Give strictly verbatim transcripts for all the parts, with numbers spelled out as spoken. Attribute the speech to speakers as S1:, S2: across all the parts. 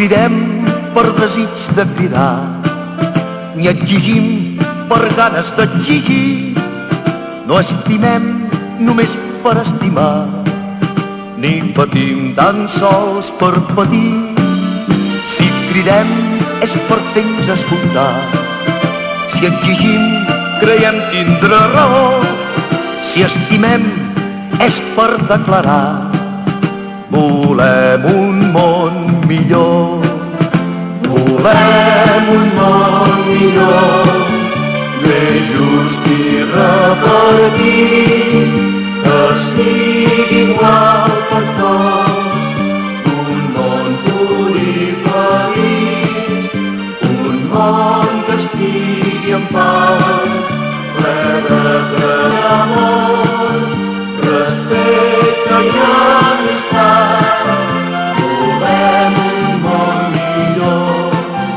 S1: cridem per desig de cridar, ni exigim per ganes d'exigir. No estimem només per estimar, ni patim tan sols per patir. Si cridem és per fer-nos escoltar, si exigim creiem tindre raó, si estimem és per declarar volem un món millor. Volem un món millor, més just i repartit, que sigui igual per tots, un món pur i feliç, un món que estigui en pau, ple de amor, respecte i amistat. Volem un món millor.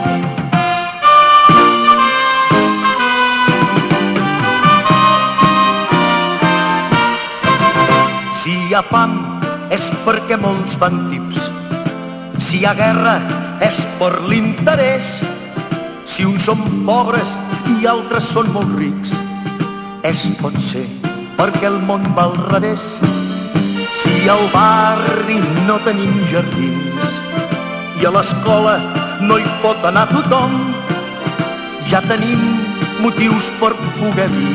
S1: Si hi ha fam és perquè molts fan tips, si hi ha guerra és per l'interès, si uns són pobres i altres són molt rics, és pot ser perquè el món va al revés. Si al barri no tenim jardins i a l'escola no hi pot anar tothom, ja tenim motius per poder dir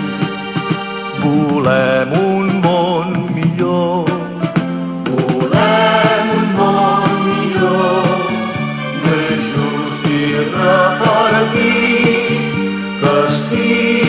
S1: volem un món millor. Volem un món millor, més just i repartit, que estigui